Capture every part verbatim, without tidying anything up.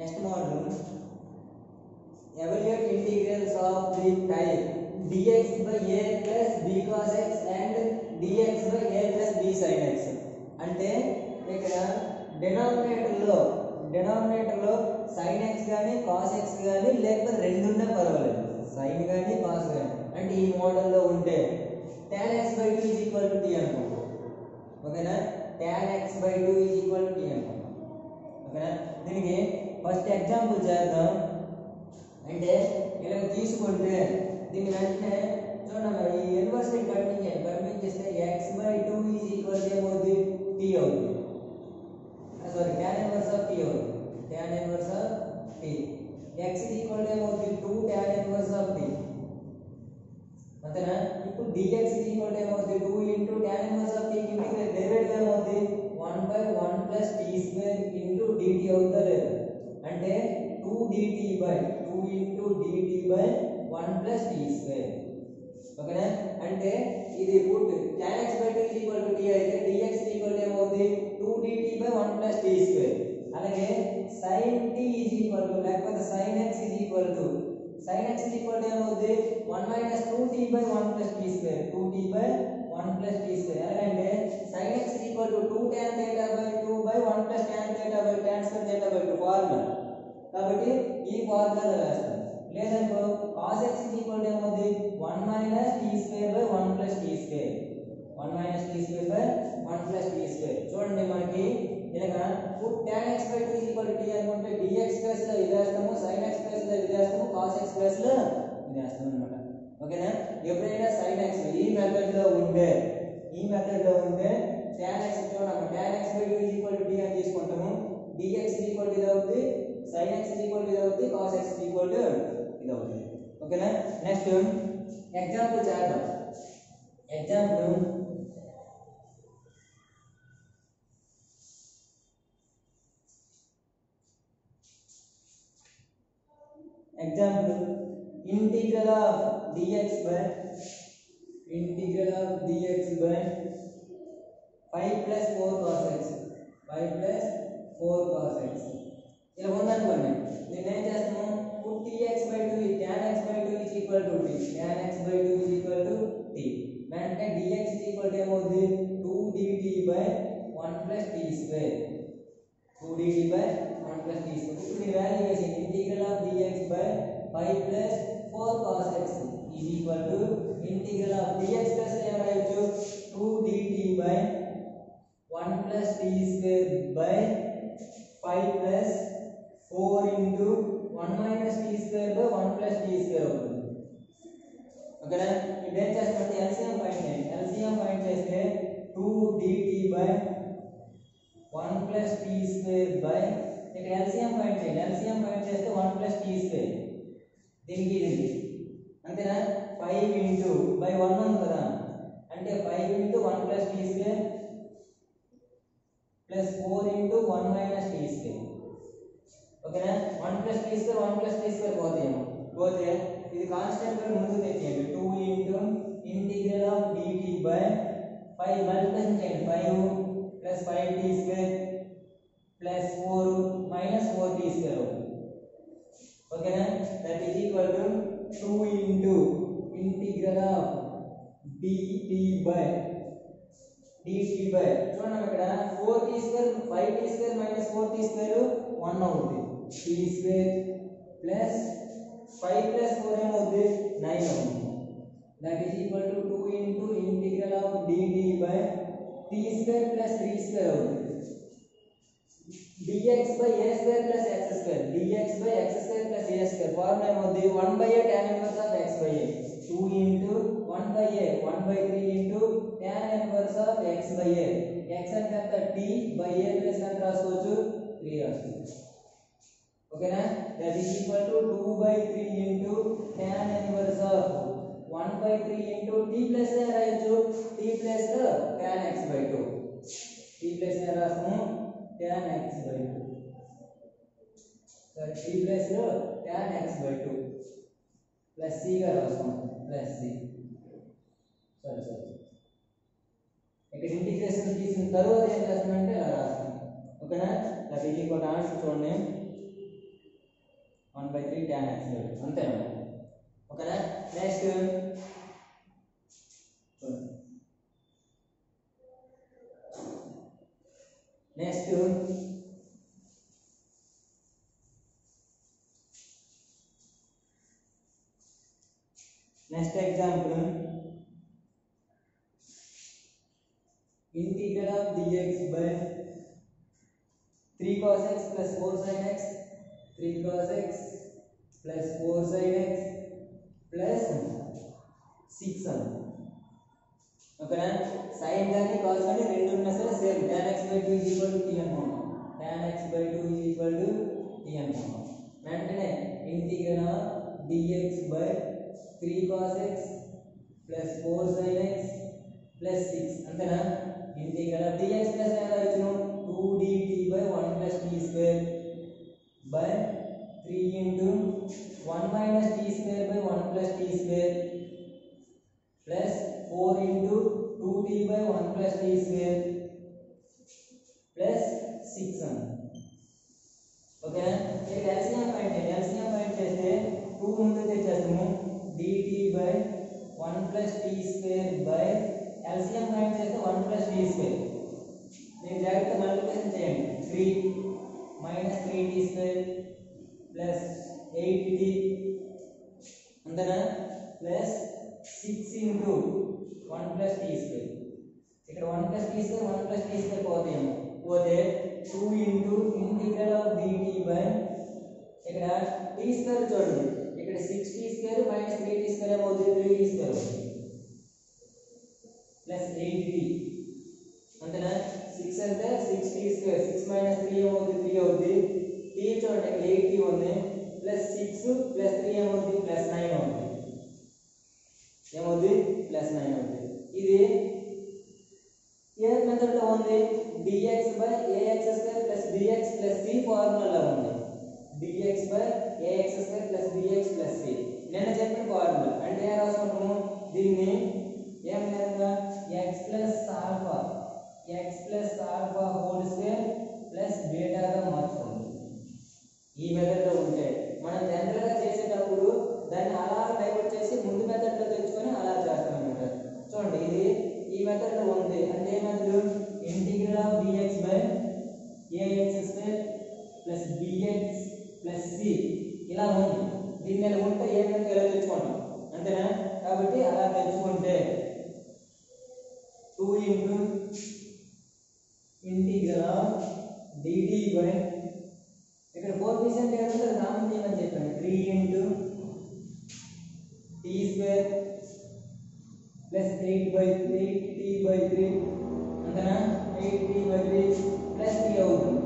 Next model evaluate integrals of the type dx by a plus b cos x and dx by a plus b sin x. అంటే ఇక్కడ denominator లో denominator లో sin x గాని cos x గాని లేకపోతే రెండు ఉన్నా పర్వాలేదు, sin గాని cos గాని. అంటే ఈ మోడల్ లో ఉంటే tan x by two is equal to t అనుకుంటాం. ఓకేనా, tan x by two is equal to t అనుకుంటాం. ఓకేనా, దీనికి ఫస్ట్ ఎగ్జాంపుల్ చేద్దాం. అంటే ఇలా తీసుకుంటే దీని వెంటనే చూడండి, ఈ ఇన్వర్స్ ని కనిపించాలి కనిపించేస్తే x by two is equal to ఏమవుతుంది, t అవుతుంది. Sorry tan inverse of t అవుతుంది. tan inverse of t x is equal to ఏమవుతుంది, two tan inverse of t. అంతేనా? ఇప్పుడు dx is equal to ఏమవుతుంది, two into tan inverse of t కి integrate derivative ఏమవుతుంది, one by one plus t square into dt అవుతుందా లేదా? అంటే two dt by two into dt by one plus t square. ఓకేనా, అంటే ఇది put tan x by two is equal to t అయితే dx is equal to ఏమవుతుంది, two dt by one plus t square. అలాగే sin t is equal to లేకపోతే sin x is equal to sin x is equal to ఏమవుతుంది, one minus two t by one plus t square. two t by one plus t square. అలాగే sin x is equal to two tan theta by two by one plus tan theta by tan square theta by two formula. కాబట్టి ఈ formula రాస్తాం. లేదనుకో cos x is equal to ఏమవుతుంది, one minus t square by one plus t square. one minus t square by one plus t square. చూడండి మనకి ఇలాగా put tan x by two is equal to t అనుకుంటే dx plus లో ఇది వేస్తాము, sin x plus లో ఇది వేస్తాము, cos x ప్లస్ లో ఇది వేస్తాము అన్నమాట. ఓకేనా, ఎప్పుడైనా sin x ఈ మెథడ్ లో ఉంటే ఈ మెథడ్ లో ఉంటే tan x చూడండి, tan x by two is equal to t అని తీసుకుంటాము. dx is equal to ఇది అవుతుంది, sin x is equal to ఇది అవుతుంది, cos x is equal to ఇది అవుతుంది. ఓకేనా, నెక్స్ట్ ఎగ్జాంపుల్ చేద్దాం. Example example integral of dx by integral of dx by five plus four cos x five plus four cos x ఇలా ఉందనుకోండి, నేను ఏం చేస్తాను, put tx by two tan x by two is equal to t tan x by two is equal to t. వెంటనే dx is equal to ఏమవుతుంది, two dt by one plus t square. two dt by one plus t square. ఇప్పుడు ఈ value వేసి integral of dx by five plus four cos x is equal to integral of dx plus ఏం రాయొచ్చు, two dt by one plus t square by five plus four into one minus t square by one plus t square అవుతుంది. ఓకేనా, ఇప్పుడు ఏం చేస్తామంటే LCM find చేయండి. LCM find చేస్తే two dt by one plus t square by ఇక్కడ LCM find చేయండి. LCM find చేస్తే one plus t square దీనికి ఇది అంతేనా, five into by one ఉంది కదా, అంటే five into one plus t square plus four into one minus t square. ఓకేనా, one plus t square one plus t square పోతేమో పోతే ఇది కాన్స్టెంట్ గా ముందుకు తెచ్చేయండి. two into integral of dt by five multiplication చేయండి, five plus five t square plus four minus four t square అవుతుంది. ఓకేనా, that is equal to two into integral of dt by dt by చూడండి ఇక్కడ four t square five t square minus four t square one అవుతుంది, t square plus five plus four ఏమవుతుంది, nine అవుతుంది. That is equal to two into integral of dt by t square plus three square అవుతుంది. dx by a square plus x square dx by x square plus a square formula ఏమవుతుంది, one by a tan inverse of x by a. two into one by a one by three into tan inverse of x by a. x అంటే ఎంత, t by a plus ఎంత రాసుకోవచ్చు, three రాసుకోవచ్చు. ఓకేనా, that is equal to two by three into tan inverse of one by three into t plus ఏ రాయొచ్చు, t plus tan x by two. t plus ఏ రాస్తాము, tan x by two. So t plus tan x by two plus c గా రాస్తాము, plus c. సరే సరే ఇక్కడ integration తీసిన తర్వాత ఏం చేస్తామంటే ఇలా రాస్తాం. ఓకేనా, that is equal to answer చూడండి one by three tan x by two అంతేనా ఓకేనా next next next example integral of dx by three cos x plus four sin x three cos x plus four sin x plus six అని ఓకేనా sin గాని cos గాని రెండు ఉన్నా సరే same tan x by two is equal to t అనుకుంటాం tan x by two is equal to t అనుకుంటాం వెంటనే integral of dx by three cos x plus four sin x plus six అంతేనా integral of dx plus ఎలా రాయొచ్చును two dt by one plus t square by three into one minus t square by one plus t square plus four into two t by one plus t square plus six అని ఓకేనా ఇక్కడ LCM find చేయండి LCM find చేస్తే two ముందు తెచ్చేస్తాము dt by one plus t square by LCM find చేస్తే one plus t square మీరు జాగ్రత్తగా మల్టిప్లికేషన్ చేయండి three minus three t square plus eight t అంతేనా plus six into one plus t square ఇక్కడ one plus t square one plus t square పోతాయేమో పోతే two into integral of dt by ఇక్కడ t square చూడండి ఇక్కడ six t square minus three t square ఏమవుతుంది three t square plus eight t అంతేనా six అంటే six t square six minus three ఏమవుతుంది three అవుతుంది t చూడండి ఇక్కడ eight t ఉంది plus six plus three ఏమవుతుంది plus nine అవుతుంది ఏమవుతుంది plus nine అవుతుంది ఇది ఏ మెథడ్ లో ఉంది dx by ax square plus bx plus c formula ఉంది dx by ax square plus bx plus c నేను చెప్పిన ఫార్ములా అంటే ఏ రాసుకుంటాము దీన్ని ఏం విధంగా x plus alpha x plus alpha whole square plus beta గా మార్చుకోండి ఈ మెథడ్ లో ఉంటే మనం జనరల్ గా చేసేటప్పుడు దాన్ని అలా డైవర్ట్ చేసి ముందు మెథడ్ లో తెచ్చుకొని అలా చేస్తాం అన్నమాట చూడండి ఇది ఈ మెథడ్ లో ఉంది అంటే ఏ method integral of dx by ax square plus bx plus c ఇలా ఉంది దీన్ని ఇలా ఉంటే ఏ మెథడ్ ఎలా తెచ్చుకుంటాం అంతేనా కాబట్టి అలా తెచ్చుకుంటే two into integral of dt by ఇక్కడ కోఎఫిషియంట్ ఏదంటే కామన్ చేయమని చెప్పాను three into t square plus eight by eight t by three అంతేనా eight t by three plus three అవుతుంది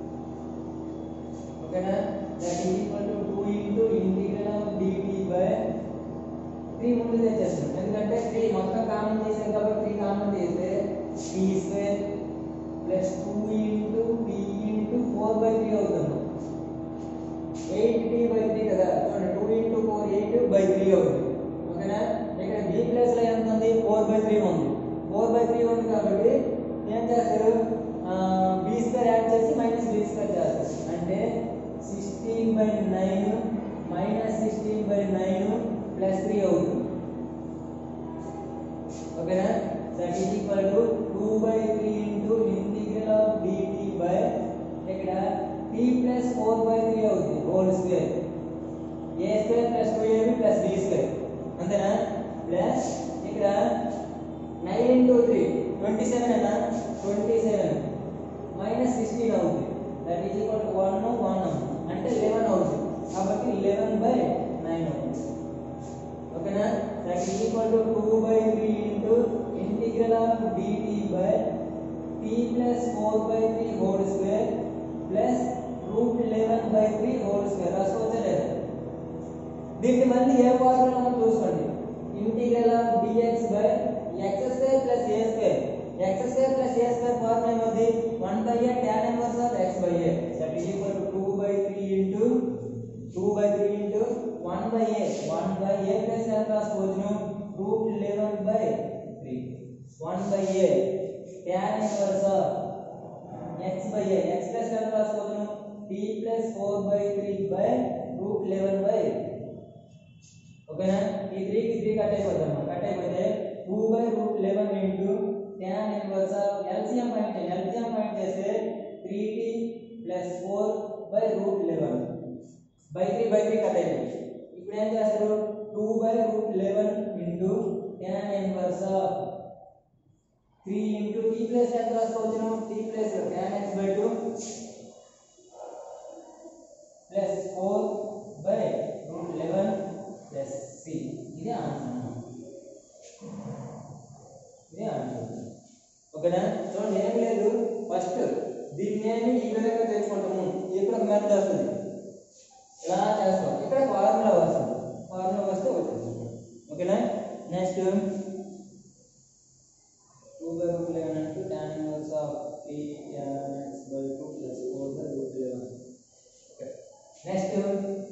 ఓకేనా that is equal to two into integral of dt by three ముందు తెచ్చేస్తాం ఎందుకంటే three మొత్తం common చేసాం కాబట్టి three కామన్ చేస్తే t square plus two into t into four by three అవుతుంది eight t by three కదా చూడండి two into four eight by three అవుతుంది ఓకేనా ఇక్కడ b ప్లస్ లో ఎంత ఉంది four by three ఉంది four by three ఉంది కాబట్టి ఏం చేస్తారు b స్క్వేర్ యాడ్ చేసి మైనస్ b స్క్వేర్ చేస్తారు అంటే sixteen by nine minus sixteen by nine plus three అవుతుంది ఓకేనా that is equal to two by three into integral of dt by ఇక్కడ t plus four by three అవుతుంది whole square a square plus two a b plus b square అంతేనా plus ఇక్కడ nine into three twenty-seven అన్నా twenty-seven minus sixteen అవుతుంది that is equal to one one అంటే eleven అవుతుంది కాబట్టి eleven by nine అవుతుంది ఓకేనా that is equal to two by three into integral of dt by t plus four by three whole square plus root eleven by three whole square రాసుకోవచ్చా లేదా దీన్ని మళ్ళీ ఏ formula మనం చూసుకోండి integral of dx by x square plus a square x square plus a square formula ఏమవుతుంది one by a tan inverse of x by a that is equal to two by three into two by three into one by a one by a plus ఎంత రాసుకోవచ్చును root eleven by three one by a tan inverse of x by a x plus ఎంత రాసుకోవచ్చును t plus four by three by root root eleven by ఓకేనా ఈ three కి three cut అయిపోతాం cut అయిపోతే two by root eleven into tan inverse of LCM point LCM point చేస్తే three t plus four by root eleven by three by three cut అయిపోయింది ఇప్పుడు ఏం చేస్తారు two by root eleven into tan inverse of three into t plus ఎంత రాసుకోవచ్చు t plus tan x by two plus four by root eleven plus c ఇది answer ఇది answer ఓకేనా చూడండి ఏం లేదు ఫస్ట్ దీన్ని ఏమి ఈ విధంగా తెచ్చుకుంటాము ఇక్కడ ఒక మెథడ్ వస్తుంది ఇలా చేస్తాం ఇక్కడ ఫార్ములా వస్తుంది ఫార్ములా వస్తే వచ్చేస్తుంది ఓకేనా next two by root eleven అంటే tan inverse of three tan x by two plus four by root eleven okay next